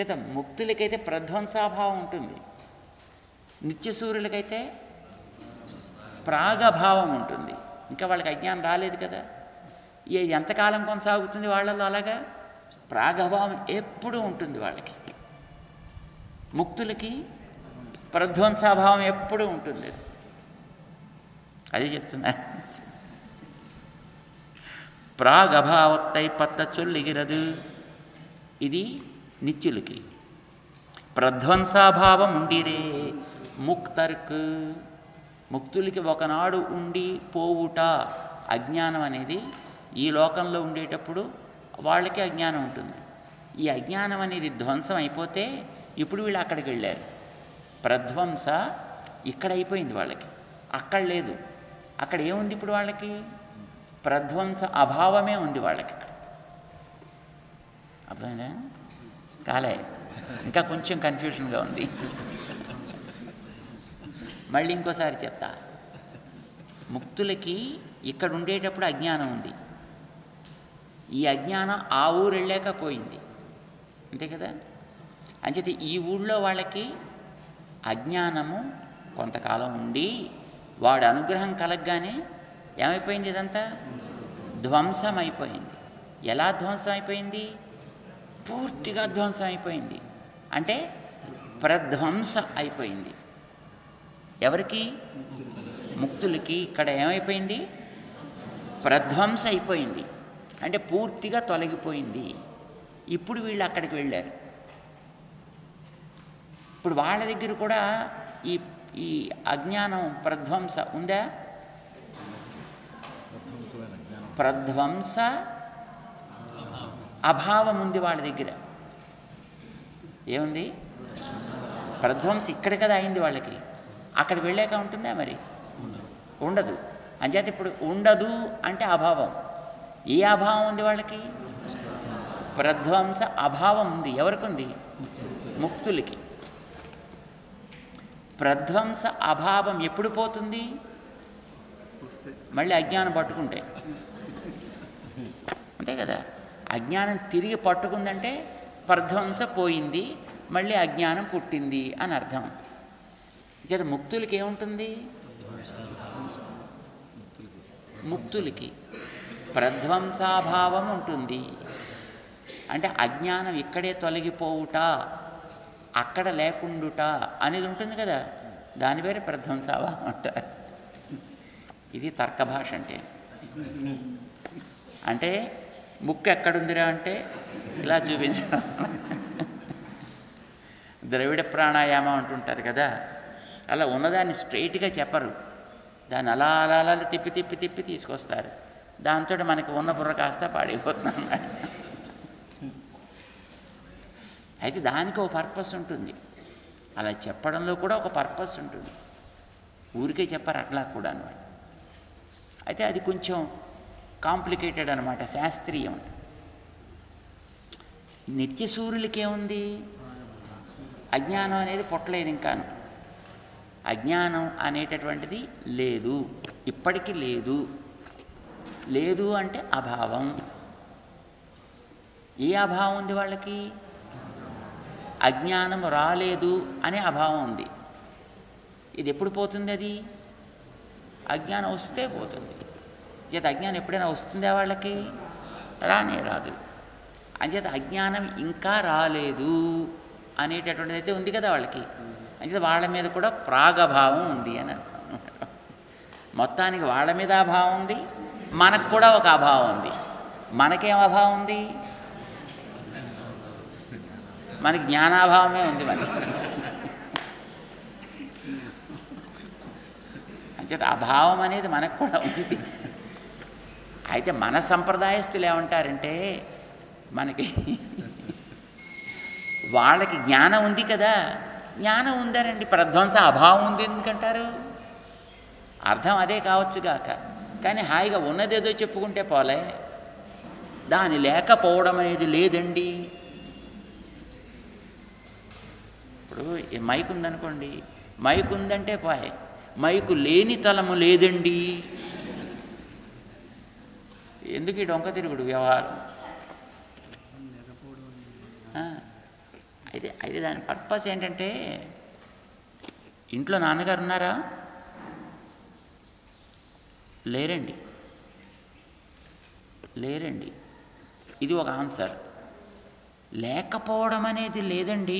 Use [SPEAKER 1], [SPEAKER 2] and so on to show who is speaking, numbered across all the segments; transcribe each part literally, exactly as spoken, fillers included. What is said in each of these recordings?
[SPEAKER 1] చేత ముక్తులకైతే ప్రధ్వంసాభావం ఉంటుంది, నిత్యసూర్యులకైతే ప్రాగభావం ఉంటుంది. ఇంకా వాళ్ళకి అజ్ఞానం రాలేదు కదా. ఏ ఎంతకాలం కొనసాగుతుంది వాళ్ళలో అలాగా? ప్రాగభావం ఎప్పుడూ ఉంటుంది వాళ్ళకి. ముక్తులకి ప్రధ్వంసాభావం ఎప్పుడూ ఉంటుంది. అదే చెప్తున్నారు. ప్రాగభావత్తై పత్త చొల్లిగిరదు, ఇది నిత్యులకి. ప్రధ్వంసాభావం ఉండిరే ముక్తర్క్, ముక్తులకి ఒకనాడు ఉండి పోవుట అజ్ఞానం అనేది ఈ లోకంలో ఉండేటప్పుడు వాళ్ళకి అజ్ఞానం ఉంటుంది. ఈ అజ్ఞానం అనేది ధ్వంసం అయిపోతే ఇప్పుడు వీళ్ళు అక్కడికి వెళ్ళారు. ప్రధ్వంస ఇక్కడ అయిపోయింది వాళ్ళకి, అక్కడ లేదు. అక్కడ ఏముంది ఇప్పుడు వాళ్ళకి? ప్రధ్వంస అభావమే ఉంది వాళ్ళకి. ఇక్కడ అర్థమైందా? కాలే, ఇంకా కొంచెం కన్ఫ్యూషన్గా ఉంది. మళ్ళీ ఇంకోసారి చెప్తా. ముక్తులకి ఇక్కడ ఉండేటప్పుడు అజ్ఞానం ఉంది. ఈ అజ్ఞానం ఆ ఊరు వెళ్ళాక పోయింది, అంతే కదా. అంచేత ఈ ఊళ్ళో వాళ్ళకి అజ్ఞానము కొంతకాలం ఉండి వాడి అనుగ్రహం కలగగానే ఏమైపోయింది? ఇదంతా ధ్వంసం అయిపోయింది. ఎలా ధ్వంసం అయిపోయింది? పూర్తిగా ధ్వంసం అయిపోయింది. అంటే ప్రధ్వంస అయిపోయింది. ఎవరికి? ముక్తులకి. ఇక్కడ ఏమైపోయింది? ప్రధ్వంస అయిపోయింది, అంటే పూర్తిగా తొలగిపోయింది. ఇప్పుడు వీళ్ళు అక్కడికి వెళ్ళారు. ఇప్పుడు వాళ్ళ దగ్గర కూడా ఈ ఈ అజ్ఞానం ప్రధ్వంస ఉందా? ప్రధ్వంస అభావం ఉంది వాళ్ళ దగ్గర. ఏముంది? ప్రధ్వంస ఇక్కడ కదా అయింది వాళ్ళకి. అక్కడికి వెళ్ళాక ఉంటుందా? మరి ఉండదు. అంచేత ఇప్పుడు ఉండదు అంటే అభావం. ఏ అభావం ఉంది వాళ్ళకి? ప్రధ్వంస అభావం ఉంది. ఎవరికి ఉంది? ముక్తులకి. ప్రధ్వంస అభావం ఎప్పుడు పోతుంది? మళ్ళీ అజ్ఞానం పట్టుకుంటే, అంతే కదా. అజ్ఞానం తిరిగి పట్టుకుందంటే ప్రధ్వంస పోయింది, మళ్ళీ అజ్ఞానం పుట్టింది అని అర్థం. చేత ముక్తులకి ఏముంటుంది? ముక్తులకి ప్రధ్వంసాభావం ఉంటుంది. అంటే అజ్ఞానం ఇక్కడే తొలగిపోవుట, అక్కడ లేకుండుట అనేది ఉంటుంది కదా, దాని పేరే ప్రధ్వంసాభావం అంటారు. ఇది తర్కభాష. అంటే అంటే ముక్కు ఎక్కడుందిరా అంటే ఇలా చూపించడం. ద్రవిడ ప్రాణాయామం అంటుంటారు కదా, అలా ఉన్నదాన్ని స్ట్రైట్గా చెప్పరు, దాన్ని అలా అలా అలా తిప్పి తిప్పి తిప్పి తీసుకొస్తారు. దాంతో మనకి ఉన్న బుర్ర కాస్త పాడైపోతుంది అన్నాడు. అయితే దానికి ఒక పర్పస్ ఉంటుంది, అలా చెప్పడంలో కూడా ఒక పర్పస్ ఉంటుంది. ఊరికే చెప్పారు అట్లా కూడా అనమాట. అయితే అది కొంచెం కాంప్లికేటెడ్ అనమాట, శాస్త్రీయం. నిత్య సూర్యులకి ఏముంది? అజ్ఞానం అనేది పుట్టలేదు ఇంకాను. అజ్ఞానం అనేటటువంటిది లేదు, ఇప్పటికీ లేదు. లేదు అంటే అభావం. ఏ అభావం ఉంది వాళ్ళకి? అజ్ఞానం రాలేదు అనే అభావం ఉంది. ఇది ఎప్పుడు పోతుంది? అది అజ్ఞానం వస్తే పోతుంది. చేత అజ్ఞానం ఎప్పుడైనా వస్తుందా వాళ్ళకి? రానే రాదు. అంచేత అజ్ఞానం ఇంకా రాలేదు అనేటటువంటిది అయితే ఉంది కదా వాళ్ళకి. అంచేత వాళ్ళ మీద కూడా ప్రాగభావం ఉంది అని అర్థం. మొత్తానికి వాళ్ళ మీద అభావం ఉంది, మనకు కూడా ఒక అభావం ఉంది. మనకేం అభావం ఉంది? మనకి జ్ఞానాభావమే ఉంది. మనకి అంచేత అభావం అనేది మనకు కూడా ఉంది. అయితే మన సంప్రదాయస్తులు ఏమంటారంటే, మనకి వాళ్ళకి జ్ఞానం ఉంది కదా, జ్ఞానం ఉందారండి, ప్రధ్వంస అభావం ఉంది ఎందుకంటారు? అర్థం అదే కావచ్చుగాక, కానీ హాయిగా ఉన్నదేదో చెప్పుకుంటే పోలే. దాని లేకపోవడం అనేది లేదండి. ఇప్పుడు మైకు ఉందనుకోండి, మైకు ఉందంటే పోయే, మైకు లేని తలము లేదండి. ఎందుకు ఈ డొంక తిరుగుడు వ్యవహారం? అయితే అయితే దాని పర్పస్ ఏంటంటే, ఇంట్లో నాన్నగారు ఉన్నారా? లేరండి. లేరండి. ఇది ఒక ఆన్సర్. లేకపోవడం అనేది లేదండి,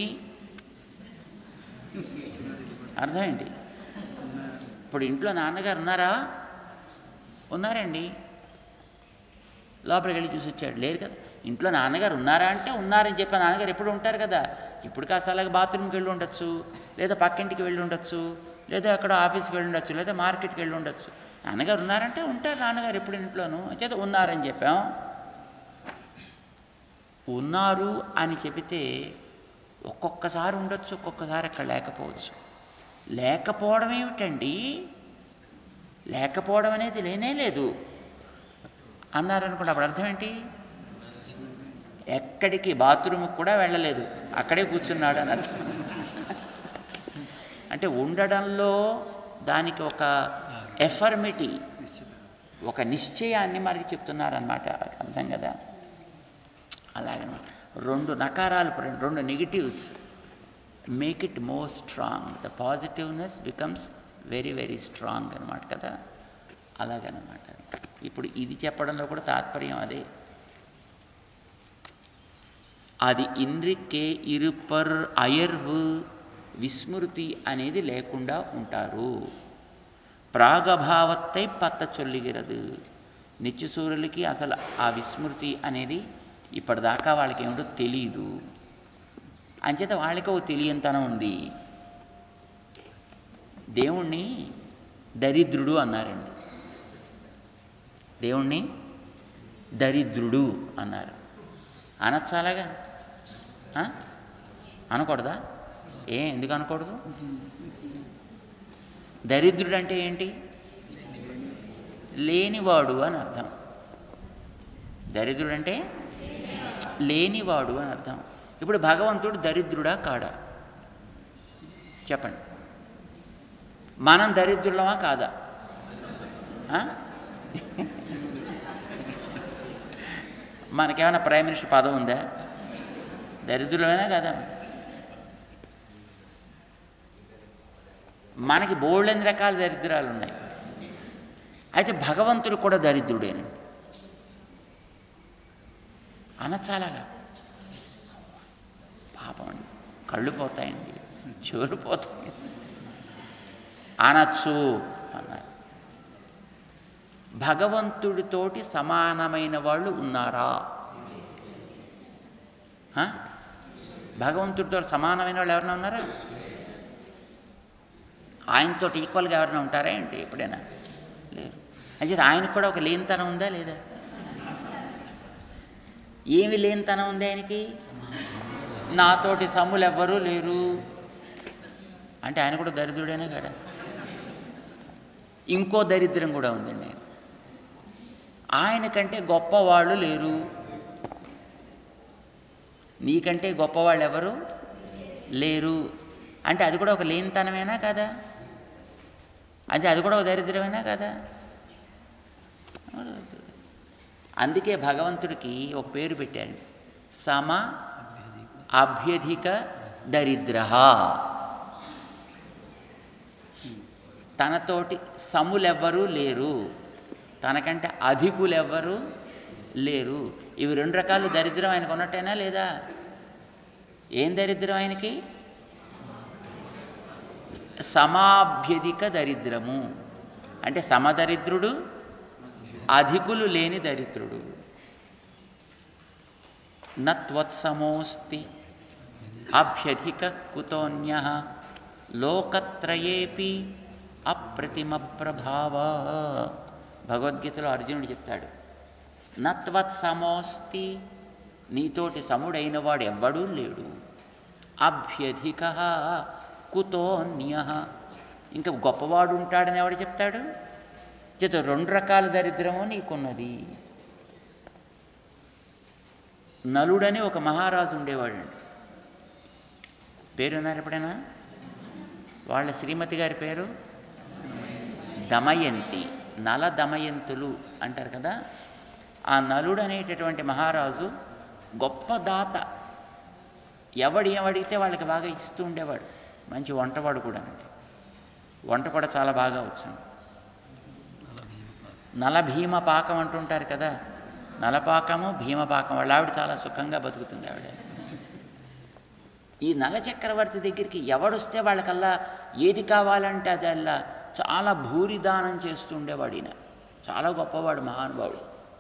[SPEAKER 1] అర్థమేంటి? ఇప్పుడు ఇంట్లో నాన్నగారు ఉన్నారా? ఉన్నారండి. లోపలికి వెళ్ళి చూసి వచ్చాడు, లేరు కదా. ఇంట్లో నాన్నగారు ఉన్నారా అంటే ఉన్నారని చెప్పి నాన్నగారు ఎప్పుడు ఉంటారు కదా. ఇప్పుడు కాస్త అలాగే బాత్రూమ్కి వెళ్ళి ఉండొచ్చు, లేదా పక్కింటికి వెళ్ళి ఉండొచ్చు, లేదా అక్కడ ఆఫీస్కి వెళ్ళి ఉండొచ్చు, లేదా మార్కెట్కి వెళ్ళి ఉండొచ్చు. నాన్నగారు ఉన్నారంటే ఉంటారు నాన్నగారు ఎప్పుడు ఇంట్లోనూ, చేత ఉన్నారని చెప్పాం. ఉన్నారు అని చెబితే ఒక్కొక్కసారి ఉండొచ్చు, ఒక్కొక్కసారి అక్కడ లేకపోవచ్చు. లేకపోవడం ఏమిటండి? లేకపోవడం అనేది లేనే లేదు అన్నారనుకోండి, అప్పుడు అర్థం ఏంటి? ఎక్కడికి బాత్రూమ్కి కూడా వెళ్ళలేదు, అక్కడే కూర్చున్నాడు అని అర్థం. అంటే ఉండడంలో దానికి ఒక ఎఫర్మిటీ, ఒక నిశ్చయాన్ని మనకి చెప్తున్నారన్నమాట. అర్థం కదా? అలాగనమాట. రెండు నకారాలు, రెండు negatives make it more strong. The positiveness becomes very very strong అనమాట కదా. అలాగనమాట. ఇప్పుడు ఇది చెప్పడంలో కూడా తాత్పర్యం అదే. అది ఇంద్రికే ఇరుపర్ అయర్వు విస్మృతి అనేది లేకుండా ఉంటారు. ప్రాగభావత్తై పత్త చొల్లిగిరదు. నిత్యసూరులకి అసలు ఆ విస్మృతి అనేది ఇప్పటిదాకా వాళ్ళకి ఏమిటో తెలియదు. అంచేత వాళ్ళకి ఓ తెలియంతనం ఉంది. దేవుణ్ణి దరిద్రుడు అన్నారండి. దేవుణ్ణి దరిద్రుడు అన్నారు. అనొచ్చాలాగా? అనకూడదా? ఏ ఎందుకు అనకూడదు? దరిద్రుడు అంటే ఏంటి? లేనివాడు అని అర్థం. దరిద్రుడు అంటే లేనివాడు అని అర్థం. ఇప్పుడు భగవంతుడు దరిద్రుడా కాడా? చెప్పండి. మనం దరిద్రులమా కాదా? మనకేమైనా ప్రైమ్ మినిస్టర్ పదవి ఉందా? దరిద్రులమైనా కదా. మనకి బోల్డెన్ని రకాల దరిద్రాలు ఉన్నాయి. అయితే భగవంతుడు కూడా దరిద్రుడేనండి అనచాలాగా. పాపం అండి, కళ్ళు పోతాయండి, చెవులు పోతాయి. అనొచ్చు అన్నారు. భగవంతుడితోటి సమానమైన వాళ్ళు ఉన్నారా? భగవంతుడితో సమానమైన వాళ్ళు ఎవరైనా ఉన్నారా? ఆయనతో ఈక్వల్గా ఎవరైనా ఉంటారా ఏంటి ఎప్పుడైనా? లేరు. అయితే ఆయనకు కూడా ఒక లేనితనం ఉందా లేదా? ఏమి లేనితనం ఉంది ఆయనకి? నాతోటి సమ్ములు ఎవ్వరూ లేరు అంటే ఆయన కూడా దరిద్రుడేనే కదా. ఇంకో దరిద్రం కూడా ఉందండి. ఆయన కంటే గొప్పవాళ్ళు లేరు. నీకంటే గొప్పవాళ్ళు ఎవరు లేరు అంటే అది కూడా ఒక లేనితనమేనా కదా? అంటే అది కూడా ఒక దరిద్రమేనా కదా? అందుకే భగవంతుడికి ఒక పేరు పెట్టాడు, సమ అభ్యధిక దరిద్ర. తనతోటి సములెవ్వరూ లేరు, తనకంటే అధికులెవ్వరూ లేరు. ఇవి రెండు రకాలు దరిద్రం ఆయనకు ఉన్నట్టేనా లేదా? ఏం దరిద్రం ఆయనకి? సమాభ్యధిక దరిద్రము అంటే సమదరిద్రుడు, అధికులు లేని దరిద్రుడు. నత్వత్సమోస్తి అభ్యధిక కుతోన్యః లోకత్రయేపి అప్రతిమ ప్రభావ. భగవద్గీతలో అర్జునుడు చెప్తాడు, నత్వత్సమోస్తి, నీతోటి సముడైన వాడు ఎవ్వడూ లేడు. అభ్యధిక కుతోన్యః, ఇంకా గొప్పవాడు ఉంటాడని ఎవడు చెప్తాడు? చేత రెండు రకాల దరిద్రము నీకున్నది. నలుడని ఒక మహారాజు ఉండేవాడండి. పేరున్నారు ఎప్పుడైనా? వాళ్ళ శ్రీమతి గారి పేరు దమయంతి. నల దమయంతులు అంటారు కదా. ఆ నలుడు అనేటటువంటి మహారాజు గొప్ప దాత. ఎవడు ఏమడిగితే వాళ్ళకి బాగా ఇస్తూ ఉండేవాడు. మంచి వంటవాడు కూడా అండి. వంట కూడా చాలా బాగా వచ్చాను. నల భీమ పాకం అంటుంటారు కదా, నలపాకము భీమపాకం. వాళ్ళ ఆవిడ చాలా సుఖంగా బతుకుతుంది ఆవిడ. ఈ నల చక్రవర్తి దగ్గరికి ఎవడొస్తే వాళ్ళకల్లా ఏది కావాలంటే అదల్లా చాలా భూరిదానం చేస్తూ ఉండేవాడు ఈయన. చాలా గొప్పవాడు, మహానుభావుడు.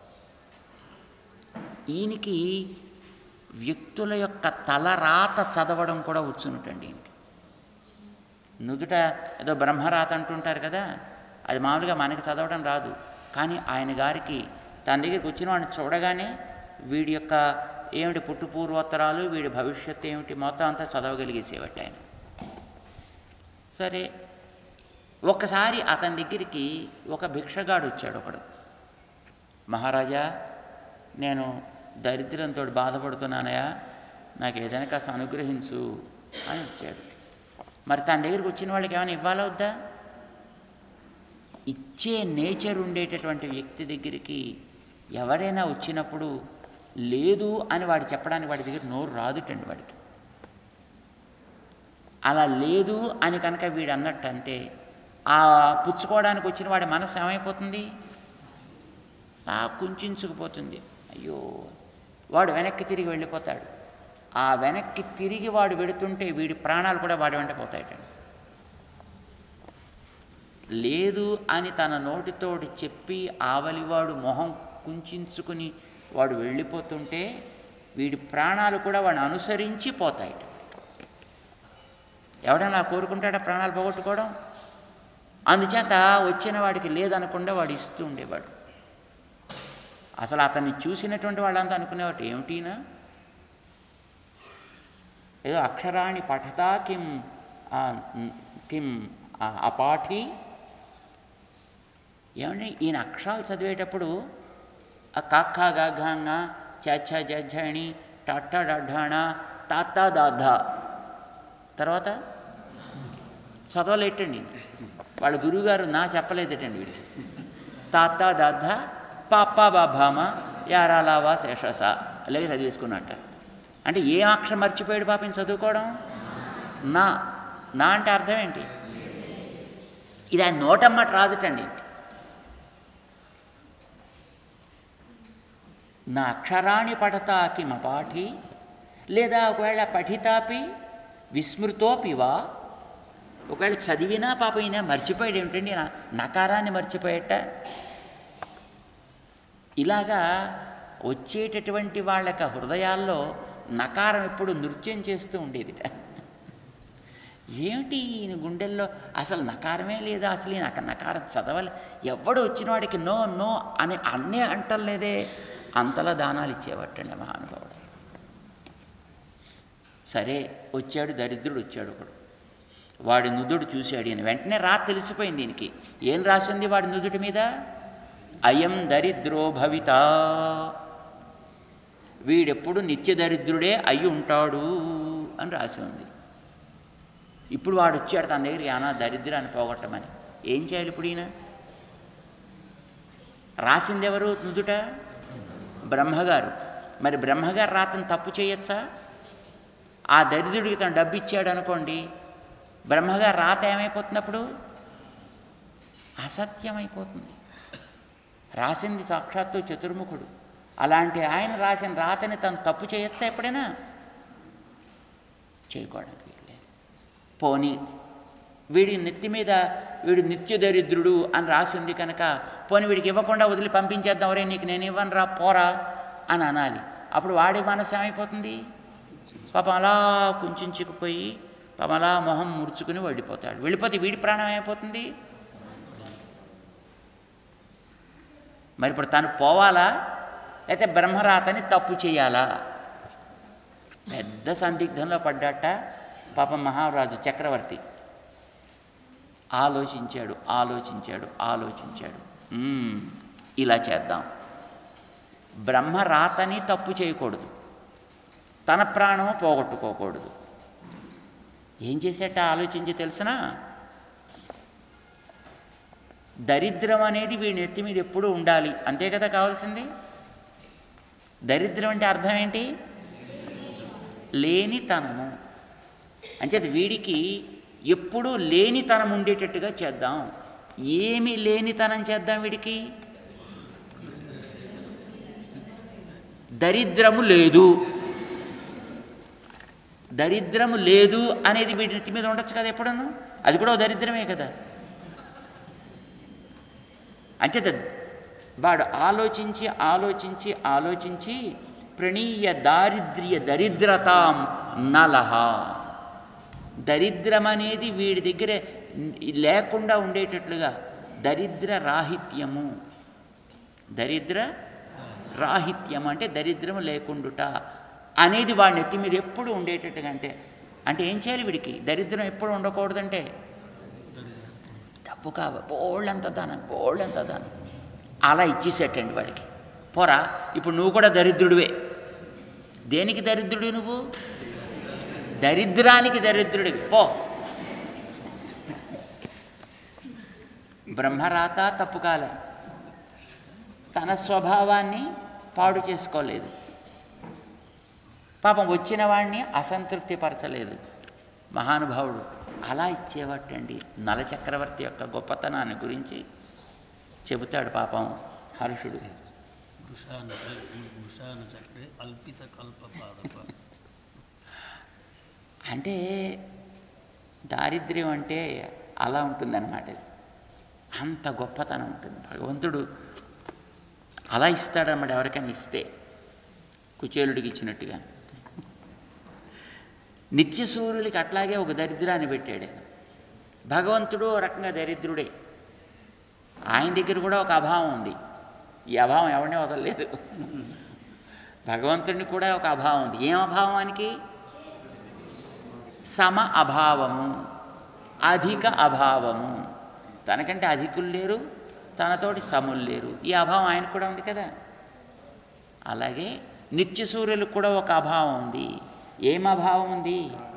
[SPEAKER 1] ఈయనకి వ్యక్తుల యొక్క తలరాత చదవడం కూడా వచ్చునుటండి. ఈయనకి నుదుట ఏదో బ్రహ్మరాత అంటుంటారు కదా, అది మామూలుగా మనకి చదవడం రాదు. కానీ ఆయన గారికి తన దగ్గరికి వచ్చిన వాడిని చూడగానే వీడి యొక్క ఏమిటి పుట్టు పూర్వోత్తరాలు, వీడి భవిష్యత్తు ఏమిటి మొత్తం అంతా చదవగలిగేసేవాడు ఆయన. సరే, ఒక్కసారి అతని దగ్గరికి ఒక భిక్షగాడు వచ్చాడు ఒకడు. మహారాజా, నేను దరిద్రంతో బాధపడుతున్నానయా, నాకు ఏదైనా కాస్త అనుగ్రహించు అని వచ్చాడు. మరి తన దగ్గరికి వచ్చిన వాళ్ళకి ఏమైనా ఇవ్వాలా వద్దా? ఇచ్చే నేచర్ ఉండేటటువంటి వ్యక్తి దగ్గరికి ఎవరైనా వచ్చినప్పుడు లేదు అని వాడు చెప్పడానికి వాడి దగ్గర నోరు రాదుటండి వాడికి. అలా లేదు అని కనుక వీడు అన్నట్టు అంటే ఆ పుచ్చుకోవడానికి వచ్చిన వాడి మనసు ఏమైపోతుంది? అలా కుంచుకుపోతుంది. అయ్యో, వాడు వెనక్కి తిరిగి వెళ్ళిపోతాడు. ఆ వెనక్కి తిరిగి వాడు వెడుతుంటే వీడి ప్రాణాలు కూడా వాడి వెంట పోతాయటండి. లేదు అని తన నోటితోటి చెప్పి ఆవలివాడు మొహం కుంచుకుని వాడు వెళ్ళిపోతుంటే వీడి ప్రాణాలు కూడా వాడిని అనుసరించి పోతాయట. ఎవడన్నా కోరుకుంటాడా ప్రాణాలు పోగొట్టుకోవడం? అందుచేత వచ్చిన వాడికి లేదనకుండా వాడు ఇస్తూ ఉండేవాడు. అసలు అతన్ని చూసినటువంటి వాళ్ళంతా అనుకునేవాడు, ఏమిటినా ఏదో అక్షరాన్ని పఠతా కిం కిం అపాఠి. ఏమంటే ఈయన అక్షరాలు చదివేటప్పుడు ఆ కాక్క గాఘాంగ చ జని టట్ట డఢాణ తాత దాధ తర్వాత చదవలేటండి. వాళ్ళ గురువుగారు నా చెప్పలేదటండి వీడికి. తాత దాధ పాప బాభామ యారాలావా శేషస అలాగే చదివేసుకున్నట్ట. అంటే ఏ అక్షరం మర్చిపోయాడు పాపం చదువుకోవడం? నా నా అంటే అర్థం ఏంటి? ఇది ఆయన నోటమ్మట రాదుటండి. నా అక్షరాన్ని పఠతా కిమపాఠి, లేదా ఒకవేళ పఠితాపి విస్మృతోపివా, ఒకవేళ చదివినా పాపం ఈయన మర్చిపోయాడు ఏమిటండి, నా నకారాన్ని మర్చిపోయేట. ఇలాగా వచ్చేటటువంటి వాళ్ళక హృదయాల్లో నకారం ఎప్పుడు నృత్యం చేస్తూ ఉండేదిట. ఏమిటి ఈయన గుండెల్లో అసలు నకారమే లేదా, అసలు ఈయన నకారం చదవాలి, ఎవడు వచ్చిన వాడికి నో నో అని అన్నీ అంటలేదే, అంతలా దానాలు ఇచ్చేవాటండి మహానుభావుడు. సరే, వచ్చాడు దరిద్రుడు వచ్చాడు ఒకడు. వాడి నుదుడు చూశాడు ఈయన. వెంటనే రా తెలిసిపోయింది దీనికి. ఏం రాసింది వాడి నుదుటి మీద? అయం దరిద్రో భవిత, వీడెప్పుడు నిత్య దరిద్రుడే అయి ఉంటాడు అని రాసి ఉంది. ఇప్పుడు వాడు వచ్చాడు తన దగ్గర యానా దరిద్రాన్ని పోగొట్టమని. ఏం చేయాలి ఇప్పుడు ఈయన? రాసింది ఎవరు నుదుట? బ్రహ్మగారు. మరి బ్రహ్మగారు రాతను తప్పు చేయొచ్చా? ఆ దరిద్రుడికి తను డబ్బు ఇచ్చాడు అనుకోండి, బ్రహ్మగారు రాత ఏమైపోతున్నప్పుడు అసత్యమైపోతుంది. రాసింది సాక్షాత్తు చతుర్ముఖుడు. అలాంటి ఆయన రాసిన రాతని తను తప్పు చేయొచ్చా ఎప్పుడైనా? చేయకూడదు. పోనీ వీడి నెత్తి మీద వీడు నిత్య దరిద్రుడు అని రాసింది కనుక పోనీ వీడికి ఇవ్వకుండా వదిలి పంపించేద్దాం, రే నీకు నేను ఇవ్వను రా పోరా అని అనాలి. అప్పుడు వాడి మనసు ఏమైపోతుంది? పాపం అలా కుంచుకుపోయి పాపం అలా మొహం ముడుచుకుని వెళ్ళిపోతాడు. వెళ్ళిపోతే వీడి ప్రాణం ఏమైపోతుంది? మరి ఇప్పుడు తను పోవాలా లేకపోతే బ్రహ్మరాతని తప్పు చేయాలా? పెద్ద సందిగ్ధంలో పడ్డాట పాపం మహారాజు చక్రవర్తి. ఆలోచించాడు ఆలోచించాడు ఆలోచించాడు ఇలా చేద్దాం, బ్రహ్మరాతని తప్పు చేయకూడదు, తన ప్రాణం పోగొట్టుకోకూడదు. ఏం చేసేట ఆలోచించి తెలిసినా, దరిద్రం అనేది వీడి నెత్తి మీద ఎప్పుడూ ఉండాలి, అంతే కదా కావాల్సింది. దరిద్రం అంటే అర్థం ఏంటి? లేనితనము. అంచేత వీడికి ఎప్పుడూ లేనితనం ఉండేటట్టుగా చేద్దాం. ఏమి లేనితనం చేద్దాం వీడికి? దరిద్రము లేదు. దరిద్రము లేదు అనేది వీడి నెత్తి మీద ఉండొచ్చు కదా ఎప్పుడన్నా. అది కూడా దరిద్రమే కదా. అంచేత వాడు ఆలోచించి ఆలోచించి ఆలోచించి ప్రణీయ దారిద్ర్య దరిద్రతాం నలహ. దరిద్రం అనేది వీడి దగ్గర లేకుండా ఉండేటట్లుగా దరిద్ర రాహిత్యము. దరిద్ర రాహిత్యం అంటే దరిద్రము లేకుండుట అనేది వాడి నెత్తి మీద ఎప్పుడు ఉండేటట్టుగా. అంటే అంటే ఏం చేయాలి వీడికి? దరిద్రం ఎప్పుడు ఉండకూడదంటే డబ్బు కావాలి, బోళ్ళంత దానం, బోళ్ళంత దానం అలా ఇచ్చేసేటండి వాడికి. పోరా, ఇప్పుడు నువ్వు కూడా దరిద్రుడివే. దేనికి దరిద్రుడు నువ్వు? దరిద్రానికి దరిద్రుడివి. పో. బ్రహ్మరాత తప్పు కాలే, తన స్వభావాన్ని పాడు చేసుకోలేదు. పాపం వచ్చిన వాడిని అసంతృప్తిపరచలేదు మహానుభావుడు. అలా ఇచ్చేవాటండి. నలచక్రవర్తి యొక్క గొప్పతనాన్ని గురించి చెబుతాడు పాపం హర్షుడు. అంటే దారిద్ర్యం అంటే అలా ఉంటుందన్నమాట. అంత గొప్పతనం ఉంటుంది. భగవంతుడు అలా ఇస్తాడన్నమాట. ఎవరికైనా ఇస్తే కుచేలుడికి ఇచ్చినట్టుగా. నిత్యసూర్యులకి అట్లాగే ఒక దరిద్రాన్ని పెట్టాడు. భగవంతుడు ఒక రకంగా దరిద్రుడే. ఆయన దగ్గర కూడా ఒక అభావం ఉంది. ఈ అభావం ఎవరిని వదలలేదు. భగవంతుడిని కూడా ఒక అభావం ఉంది. ఏం అభావానికి? సమ అభావము, అధిక అభావము. తనకంటే అధికులు లేరు, తనతోటి సములు లేరు. ఈ అభావం ఆయనకు కూడా ఉంది కదా. అలాగే నిత్యసూర్యులకు కూడా ఒక అభావం ఉంది. ఏం అభావం ఉంది?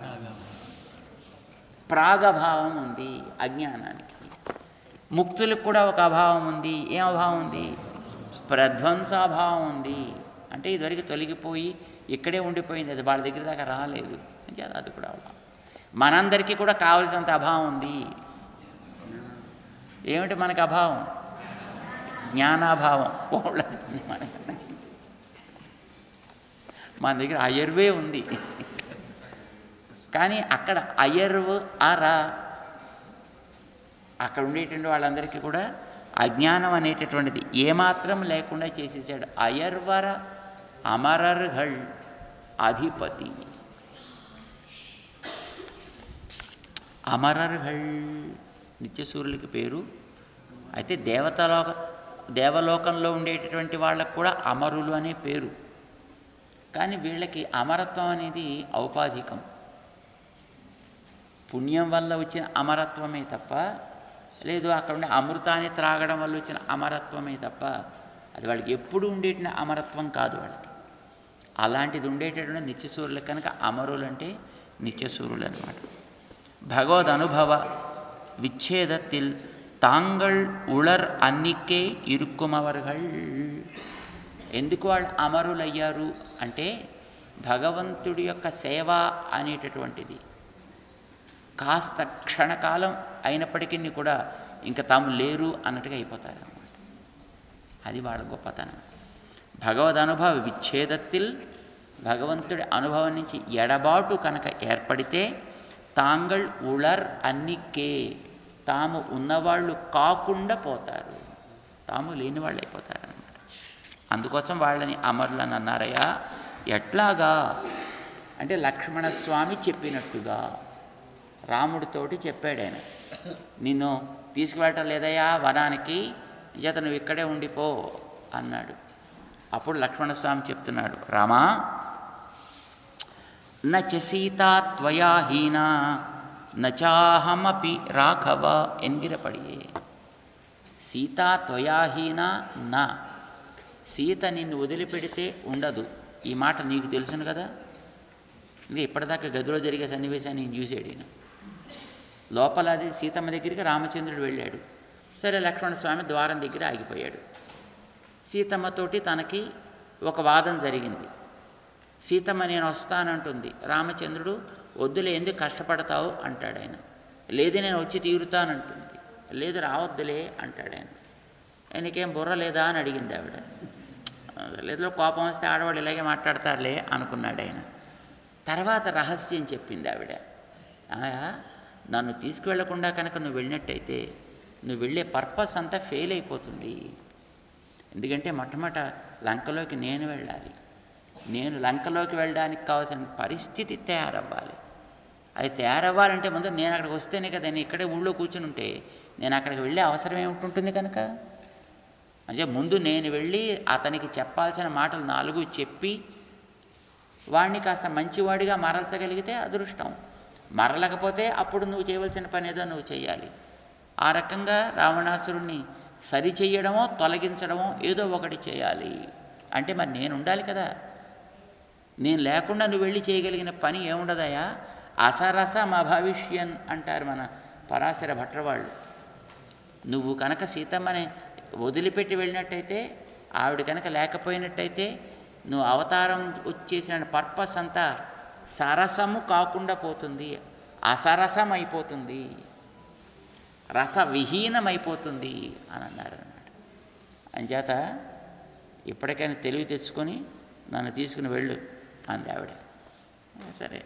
[SPEAKER 1] ప్రాగభావం ఉంది అజ్ఞానానికి. ముక్తులకు కూడా ఒక అభావం ఉంది. ఏం అభావం ఉంది? ప్రధ్వంసాభావం ఉంది. అంటే ఇదివరకు తొలగిపోయి ఇక్కడే ఉండిపోయింది, అది వాళ్ళ దగ్గర దాకా రాలేదు. అది కూడా అభావం. మనందరికీ కూడా కావలసినంత అభావం ఉంది. ఏమిటి మనకు అభావం? జ్ఞానాభావం. పోలంటుంది మనకి. మన దగ్గర అయర్వే ఉంది, కానీ అక్కడ అయర్వ్ అరా అక్కడ ఉండేటువంటి వాళ్ళందరికీ కూడా అజ్ఞానం అనేటటువంటిది ఏమాత్రం లేకుండా చేసేసాడు. అయర్వర అమరర్ఘళ్ అధిపతి. అమరర్ఘళ్ నిత్యసూర్యులకి పేరు. అయితే దేవతలోక దేవలోకంలో ఉండేటటువంటి వాళ్ళకు కూడా అమరులు అనే పేరు. కానీ వీళ్ళకి అమరత్వం అనేది ఔపాధికం. పుణ్యం వల్ల వచ్చిన అమరత్వమే తప్ప, లేదు అక్కడ ఉండే అమృతాన్ని త్రాగడం వల్ల వచ్చిన అమరత్వమే తప్ప, అది వాళ్ళకి ఎప్పుడు ఉండేట అమరత్వం కాదు వాళ్ళకి. అలాంటిది ఉండేటటువంటి నిత్యసూర్యులు కనుక అమరులు అంటే నిత్యసూర్యులు అనమాట. భగవద్ అనుభవ విచ్ఛేదத்தில் தாங்கள் உளர் అన్నికే ఇరుక్కుమవర్గళ్. ఎందుకు వాళ్ళు అమరులయ్యారు అంటే భగవంతుడి యొక్క సేవ అనేటటువంటిది కాస్త క్షణకాలం అయినప్పటికీ కూడా ఇంకా తాము లేరు అన్నట్టుగా అయిపోతారు అన్నమాట. అది వాళ్ళ గొప్పతనం. భగవద్ అనుభవ విచ్ఛేదத்தில் భగవంతుడి అనుభవం నుంచి ఎడబాటు కనుక ఏర్పడితే తాంగళ్ ఉళర్ అన్నికే తాము ఉన్నవాళ్ళు కాకుండా పోతారు, తాము లేని వాళ్ళు అయిపోతారు అన్నమాట. అందుకోసం వాళ్ళని అమరులని అన్నారయ్యా. ఎట్లాగా అంటే లక్ష్మణస్వామి చెప్పినట్టుగా రాముడితోటి చెప్పాడు ఆయన. నిన్ను తీసుకువెళ్ళటం లేదయ్యా వనానికి, ఇక నువ్వు ఇక్కడే ఉండిపో అన్నాడు. అప్పుడు లక్ష్మణస్వామి చెప్తున్నాడు, రామా నచ సీతా త్వయా హీనా నచాహమపి రాఘవ ఎన్గిరపడియే. సీతా త్వయా హీనా నా, సీత నిన్ను వదిలిపెడితే ఉండదు. ఈ మాట నీకు తెలుసును కదా. ఇంకా ఇప్పటిదాకా గదిలో జరిగే సన్నివేశాన్ని నేను చూసాడు ఈయన. లోపల అది సీతమ్మ దగ్గరికి రామచంద్రుడు వెళ్ళాడు. సరే లక్ష్మణస్వామి ద్వారం దగ్గర ఆగిపోయాడు. సీతమ్మతోటి తనకి ఒక వాదం జరిగింది. సీతమ్మ నేను వస్తానంటుంది. రామచంద్రుడు వద్దులే, ఎందుకు కష్టపడతావు అంటాడు ఆయన. లేదు నేను వచ్చి తీరుతానంటుంది. లేదు రావద్దులే అంటాడు ఆయన. నీకేం బుర్ర లేదా అని అడిగింది ఆవిడ. లేదో కోపం వస్తే ఆడవాళ్ళు ఇలాగే మాట్లాడతారులే అనుకున్నాడు ఆయన. తర్వాత రహస్యం చెప్పింది ఆవిడ. నన్ను తీసుకువెళ్లకుండా కనుక నువ్వు వెళ్ళినట్టయితే నువ్వు వెళ్ళే పర్పస్ అంతా ఫెయిల్ అయిపోతుంది. ఎందుకంటే మొట్టమొదట లంకలోకి నేను వెళ్ళాలి. నేను లంకలోకి వెళ్ళడానికి కావాల్సిన పరిస్థితి తయారవ్వాలి. అది తయారవ్వాలంటే ముందు నేను అక్కడికి వస్తేనే కదా. నేను ఇక్కడే ఊళ్ళో కూర్చుని ఉంటే నేను అక్కడికి వెళ్ళే అవసరం ఏమిటి కనుక. అంటే ముందు నేను వెళ్ళి అతనికి చెప్పాల్సిన మాటలు నాలుగు చెప్పి వాడిని కాస్త మంచివాడిగా మరల్చగలిగితే అదృష్టం. మరలకపోతే అప్పుడు నువ్వు చేయవలసిన పని ఏదో నువ్వు చేయాలి. ఆ రకంగా రావణాసురుణ్ణి సరి చెయ్యడమో తొలగించడమో ఏదో ఒకటి చేయాలి. అంటే మరి నేను ఉండాలి కదా. నేను లేకుండా నువ్వు వెళ్ళి చేయగలిగిన పని ఏముండదయా. అసరసం అభవిష్యన్ అంటారు మన పరాశర భట్ర వాళ్ళు. నువ్వు కనుక సీతమ్మని వదిలిపెట్టి వెళ్ళినట్టయితే, ఆవిడ కనుక లేకపోయినట్టయితే నువ్వు అవతారం వచ్చేసిన పర్పస్ అంతా సరసము కాకుండా పోతుంది, అసరసం అయిపోతుంది, రసవిహీనమైపోతుంది అని అన్నారు అన్నమాట. అంచేత ఇప్పటికైనా తెలివి తెచ్చుకొని నన్ను తీసుకుని వెళ్ళు అంది ఆవిడ. సరే,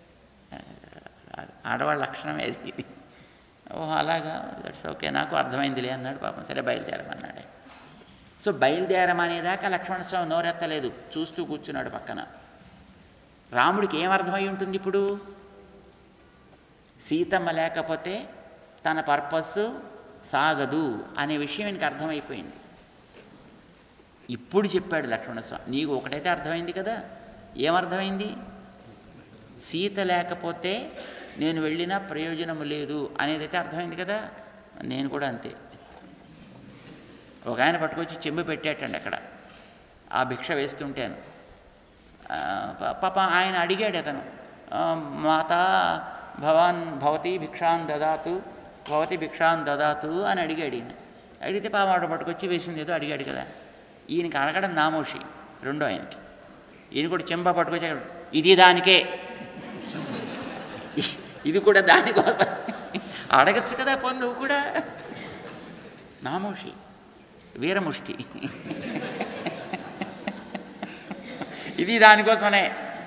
[SPEAKER 1] ఆడవాళ్ళ లక్షణమే ఇది. ఓహో అలాగా, దట్స్ ఓకే, నాకు అర్థమైందిలే అన్నాడు పాపం. సరే బయలుదేరమన్నాడు. సో బయలుదేరమనేదాకా లక్ష్మణస్వామి నోరెత్తలేదు, చూస్తూ కూర్చున్నాడు పక్కన. రాముడికి ఏమర్థమై ఉంటుంది ఇప్పుడు? సీతమ్మ లేకపోతే తన పర్పస్ సాగదు అనే విషయం ఈయనకి అర్థమైపోయింది. ఇప్పుడు చెప్పాడు లక్ష్మణస్వామి. నీకు ఒకటైతే అర్థమైంది కదా. ఏమర్థమైంది? సీత లేకపోతే నేను వెళ్ళినా ప్రయోజనము లేదు అనేదైతే అర్థమైంది కదా. నేను కూడా అంతే. ఒక ఆయన పట్టుకొచ్చి చెంబు పెట్టేటండి అక్కడ, ఆ భిక్ష వేస్తుంటాను. పాప ఆయన అడిగాడు అతను, మాతా భవాన్ భవతి భిక్షాన్ దదాతు భవతి భిక్షాన్ దదాతు అని అడిగాడు ఈయన. అడిగితే పాప ఆడ పట్టుకొచ్చి వేసింది ఏదో అడిగాడు కదా. ఈయనకి అడగడం నామోషి. రెండో ఆయనకి ఈయన కూడా చెంబ పట్టుకొచ్చి ఇది దానికే, ఇది కూడా దానికోసం అడగచ్చు కదా. పోను నువ్వు కూడా నామోషి, వీరముష్టి, ఇది దానికోసమే.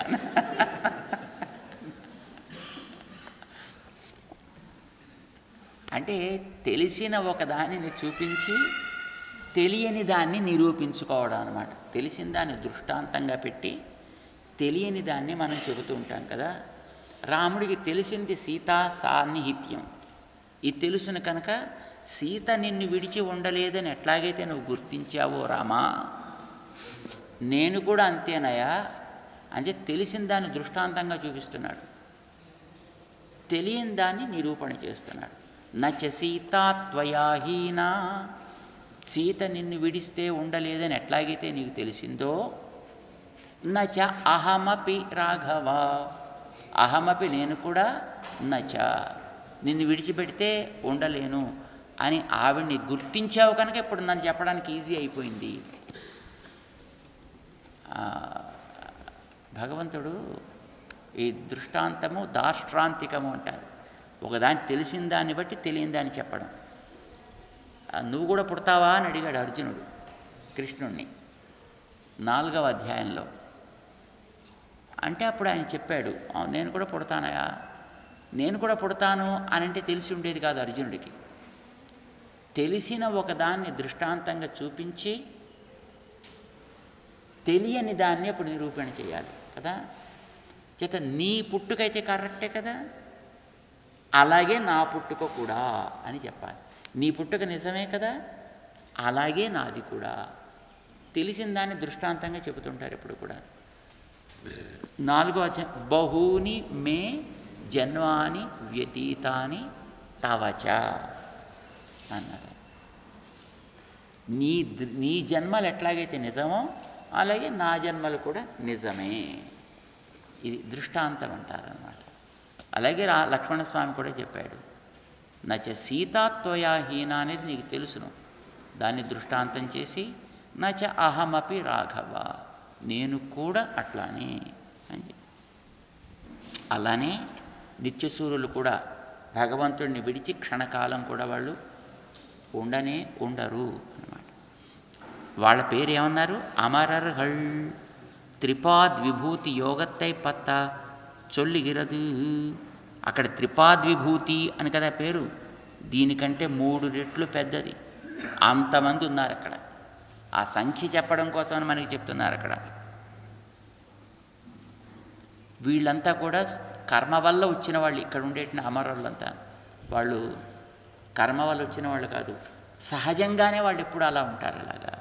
[SPEAKER 1] అంటే తెలిసిన ఒక దానిని చూపించి తెలియని దాన్ని నిరూపించుకోవడం అన్నమాట. తెలిసిన దాన్ని దృష్టాంతంగా పెట్టి తెలియని దాన్ని మనం చెబుతూ ఉంటాం కదా. రాముడికి తెలిసింది సీతా సాన్నిహిత్యం. ఇది తెలుసును కనుక సీత నిన్ను విడిచి ఉండలేదని ఎట్లాగైతే నువ్వు గుర్తించావో రామా, నేను కూడా అంతేనయా. అంటే తెలిసిన దాన్ని దృష్టాంతంగా చూపిస్తున్నాడు, తెలియని దాన్ని నిరూపణ చేస్తున్నాడు. నచ సీతా త్వయాహీనా, సీత నిన్ను విడిస్తే ఉండలేదని ఎట్లాగైతే నీకు తెలిసిందో, నచ అహమపి రాఘవ, అహమపి నేను కూడా, నచ నిన్ను విడిచిపెడితే ఉండలేను అని ఆవిడ్ని గుర్తించావు కనుక ఇప్పుడు నన్ను చెప్పడానికి ఈజీ అయిపోయింది. భగవంతుడు ఈ దృష్టాంతము దాష్ట్రాంతికము అంటారు. ఒకదాన్ని తెలిసిన దాన్ని బట్టి తెలియని దాన్ని చెప్పడం. నువ్వు కూడా పుడతావా అని అడిగాడు అర్జునుడు కృష్ణుణ్ణి నాలుగవ అధ్యాయంలో. అంటే అప్పుడు ఆయన చెప్పాడు, నేను కూడా పుడతానయా. నేను కూడా పుడతాను అని అంటే తెలిసి ఉండేది కాదు అర్జునుడికి. తెలిసిన ఒకదాన్ని దృష్టాంతంగా చూపించి తెలియని దాన్ని అప్పుడు నిరూపణ చేయాలి కదా. చేత నీ పుట్టుకైతే కరెక్టే కదా, అలాగే నా పుట్టుక కూడా అని చెప్పాలి. నీ పుట్టుక నిజమే కదా, అలాగే నాది కూడా. తెలిసిన దాన్ని దృష్టాంతంగా చెబుతుంటారు ఎప్పుడు కూడా. నాలుగో అధ్యాయం, బహూని మే జన్మాని వ్యతీతాని తవచ అన్నారు. నీ నీ జన్మలు ఎట్లాగైతే నిజమో అలాగే నా జన్మలు కూడా నిజమే. ఇది దృష్టాంతం అంటారన్నమాట. అలాగే రా లక్ష్మణస్వామి కూడా చెప్పాడు, నచ సీతాత్వయా హీన అనేది నీకు తెలుసును, దాన్ని దృష్టాంతం చేసి నచ అహమపి రాఘవ, నేను కూడా అట్లానే అలానే నిత్యసూరులు కూడా భగవంతుడిని విడిచి క్షణకాలం కూడా వాళ్ళు ఉండనే ఉండరు అన్నమాట. వాళ్ళ పేరు ఏమన్నారు? అమరర్హళ్ త్రిపాద్ విభూతి యోగత్తై పత్త చొల్లిగిరదు. అక్కడ త్రిపాద్ విభూతి అని కదా పేరు, దీనికంటే మూడు రెట్లు పెద్దది. అంతమంది ఉన్నారు అక్కడ. ఆ సంఖ్య చెప్పడం కోసమని మనకి చెప్తున్నారు అక్కడ. వీళ్ళంతా కూడా కర్మ వల్ల వచ్చిన వాళ్ళు. ఇక్కడ ఉండేటి అమరులంతా వాళ్ళు కర్మ వల్ల వచ్చిన వాళ్ళు కాదు, సహజంగానే వాళ్ళు ఎప్పుడు అలా ఉంటారు. అలాగా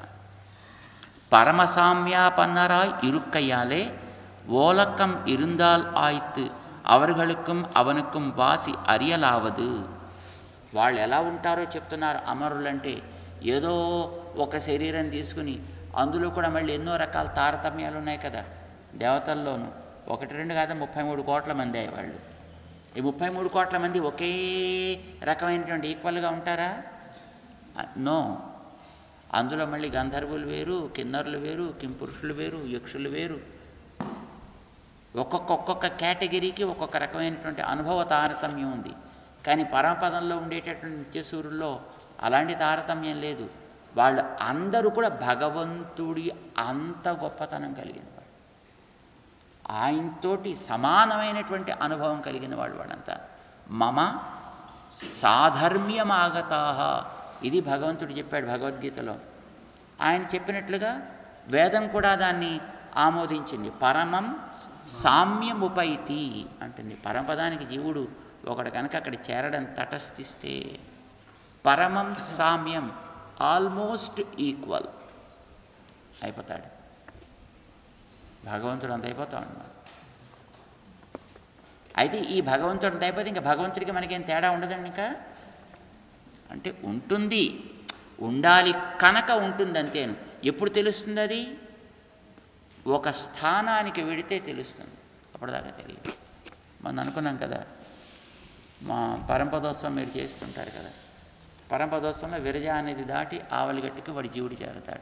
[SPEAKER 1] பரமசாமியாபன்னராய் இருக்கையாலே ஓலக்கம் இருந்தால் ஆய்த்து அவர்களுக்கும் அவனுக்கும் వాసి అరియలావదు. వాళ్ళు ఎలా ఉంటారో చెప్తున్నారు. అమరులంటే ఏదో ఒక శరీరం తీసుకుని అందులో కూడా మళ్ళీ ఎన్నో రకాల తారతమ్యాలు ఉన్నాయి కదా దేవతల్లోనూ. ఒకటి రెండు కాదు, ముప్పై మూడు కోట్ల మంది అయ్యేవాళ్ళు. ఈ ముప్పై మూడు కోట్ల మంది ఒకే రకమైనటువంటి ఈక్వల్గా ఉంటారా? నో. అందులో మళ్ళీ గంధర్వులు వేరు, కిన్నరులు వేరు, కింపురుషులు వేరు, యక్షులు వేరు. ఒక్కొక్క ఒక్కొక్క కేటగిరీకి ఒక్కొక్క రకమైనటువంటి అనుభవ తారతమ్యం ఉంది. కానీ పరమపదంలో ఉండేటటువంటి నిత్యసూరుల్లో అలాంటి తారతమ్యం లేదు. వాళ్ళు అందరూ కూడా భగవంతుడి అంత గొప్పతనం కలిగిన వాళ్ళు, ఆయనతోటి సమానమైనటువంటి అనుభవం కలిగిన వాళ్ళు వాళ్ళంతా. మమ సాధర్మ్యమాగతాః, ఇది భగవంతుడు చెప్పాడు భగవద్గీతలో. ఆయన చెప్పినట్లుగా వేదం కూడా దాన్ని ఆమోదించింది. పరమం సామ్యముపైతి అంటుంది. పరమపదానికి జీవుడు ఒకడు కనుక అక్కడ చేరడం తటస్థిస్తే పరమం సామ్యం, ఆల్మోస్ట్ ఈక్వల్ అయిపోతాడు. భగవంతుడు అంత అయిపోతాడు అన్నమాట. అయితే ఈ భగవంతుడు అంత అయిపోతే ఇంకా భగవంతుడికి మనకేం తేడా ఉండదండి. ఇంకా అంటే ఉంటుంది, ఉండాలి కనుక ఉంటుంది అంతేను. ఎప్పుడు తెలుస్తుంది అది? ఒక స్థానానికి వెడితే తెలుస్తుంది, అప్పటిదాకా తెలియదు. మనం అనుకున్నాం కదా, మా పరంపదోత్సవం మీరు చేస్తుంటారు కదా, పరంపదోత్సవంలో విరజ అనేది దాటి ఆవలిగట్టుకి వాడి జీవుడు చేరతాడు.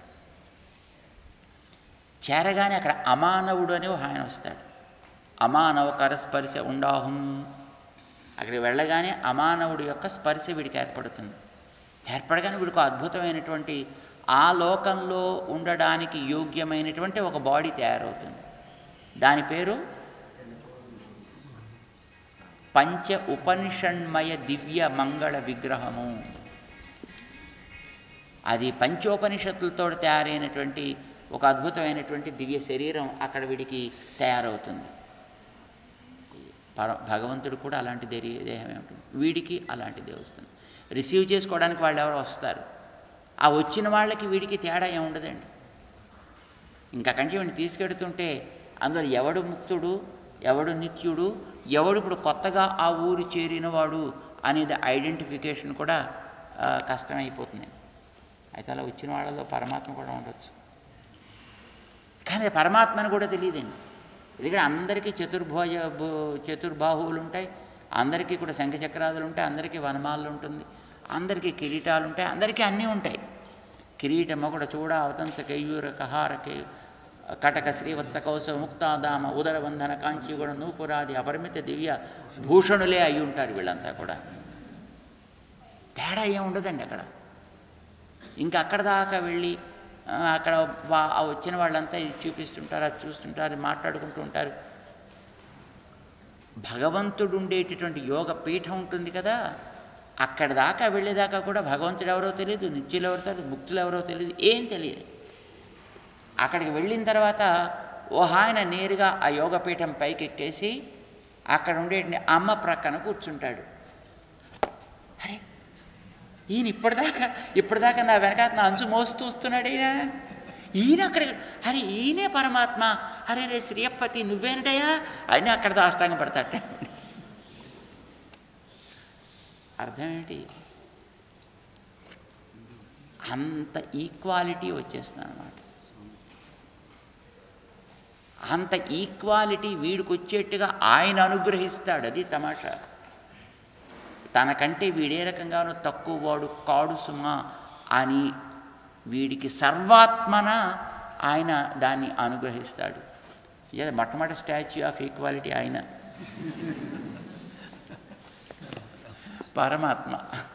[SPEAKER 1] చేరగానే అక్కడ అమానవుడు అని ఆయన వస్తాడు. అమానవకర స్పర్శ ఉండాహుం. అక్కడికి వెళ్ళగానే అమానవుడి యొక్క స్పర్శ వీడికి ఏర్పడుతుంది. ఏర్పడగానే వీడికి అద్భుతమైనటువంటి ఆ లోకంలో ఉండడానికి యోగ్యమైనటువంటి ఒక బాడీ తయారవుతుంది. దాని పేరు పంచ ఉపనిషణ్మయ దివ్య మంగళ విగ్రహము. అది పంచోపనిషత్తులతో తయారైనటువంటి ఒక అద్భుతమైనటువంటి దివ్య శరీరం అక్కడ వీడికి తయారవుతుంది. పర భగవంతుడు కూడా అలాంటి దేహమే ఉంటుంది, వీడికి అలాంటిదే వస్తుంది. రిసీవ్ చేసుకోవడానికి వాళ్ళు ఎవరో వస్తారు. ఆ వచ్చిన వాళ్ళకి వీడికి తేడా ఏమి ఉండదండి. ఇంకా కంచి వీడిని తీసుకెడుతుంటే అందులో ఎవడు ముక్తుడు, ఎవడు నిత్యుడు, ఎవడు ఇప్పుడు కొత్తగా ఆ ఊరు చేరినవాడు అనేది ఐడెంటిఫికేషన్ కూడా కష్టమైపోతుంది. అయితే అలా వచ్చిన వాళ్ళలో పరమాత్మ కూడా ఉండొచ్చు, కానీ పరమాత్మని కూడా తెలియదండి. ఎందుకంటే అందరికీ చతుర్భుజ చతుర్బాహువులు ఉంటాయి, అందరికీ కూడా శంఖచక్రాదులు ఉంటాయి, అందరికీ వనమాలు ఉంటుంది, అందరికీ కిరీటాలు ఉంటాయి, అందరికీ అన్నీ ఉంటాయి. కిరీటము కూడా చూడ అవతంస కేయూర కహారకే కటక శ్రీవత్స కౌశ ముక్తాదామ ఉదరబంధన కాంచి కూడా నూపురాది అపరిమిత దివ్య భూషణులే అయి ఉంటారు వీళ్ళంతా కూడా. తేడా ఏమి ఉండదండి అక్కడ. ఇంకా అక్కడ దాకా వెళ్ళి అక్కడ వచ్చిన వాళ్ళంతా ఇది చూపిస్తుంటారు, అది చూస్తుంటారు, అది మాట్లాడుకుంటూ ఉంటారు. భగవంతుడు ఉండేటటువంటి యోగ పీఠం ఉంటుంది కదా, అక్కడ దాకా వెళ్ళేదాకా కూడా భగవంతుడు ఎవరో తెలియదు, నిత్యులు ఎవరో తెలియదు, ముక్తులు ఎవరో తెలియదు, ఏం తెలియదు. అక్కడికి వెళ్ళిన తర్వాత ఓ ఆయన నేరుగా ఆ యోగపీఠం పైకి ఎక్కేసి అక్కడ ఉండే అమ్మ ప్రక్కన కూర్చుంటాడు. అరే ఈయన ఇప్పటిదాకా ఇప్పటిదాకా నా వెనకాల నా అంచు మోస్తూ వస్తున్నాడు ఈయన ఈయన అక్కడికి అరే ఈయనే పరమాత్మ, అరే రే శ్రీయప్పతి నువ్వేంటయ్యా అని అక్కడ సాష్టాంగం పడతాట. అర్థం ఏంటి? అంత ఈక్వాలిటీ వచ్చేస్తుంది అన్నమాట. అంత ఈక్వాలిటీ వీడికి వచ్చేట్టుగా ఆయన అనుగ్రహిస్తాడు. అది తమాషా. తనకంటే వీడే రకంగానూ తక్కువ వాడు కాడు సుమా అని వీడికి సర్వాత్మన ఆయన దాన్ని అనుగ్రహిస్తాడు. ఇది మొట్టమొదటి స్టాచ్యూ ఆఫ్ ఈక్వాలిటీ ఆయన పరమాత్మ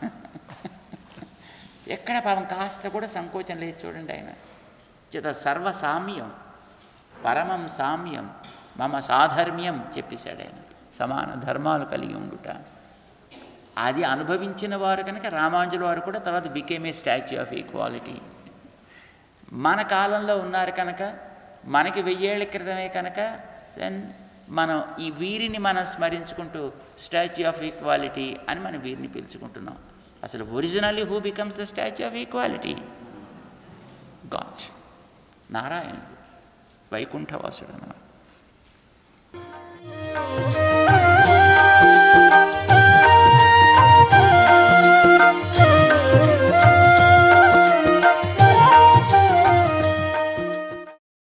[SPEAKER 1] ఎక్కడ పాపం కాస్త కూడా సంకోచం లేదు చూడండి ఆయన. చేత సర్వసామ్యం, పరమం సామ్యం, మమ సాధర్మ్యం చెప్పేశాడు ఆయన. సమాన ధర్మాలు కలిగి ఉండుట. అది అనుభవించిన వారు కనుక రామానుజుల వారు కూడా తర్వాత became a statue of equality. మన కాలంలో ఉన్నారు కనుక, మనకి వెయ్యేళ్ల క్రితమే కనుక దెన్ మనం ఈ వీరిని మనం స్మరించుకుంటూ స్టాచ్యూ ఆఫ్ ఈక్వాలిటీ అని మనం వీరిని పిలుచుకుంటున్నాం. అసలు originally who becomes the statue of equality? God, నారాయణుడు, వైకుంఠవాసుడు అన్నమాట.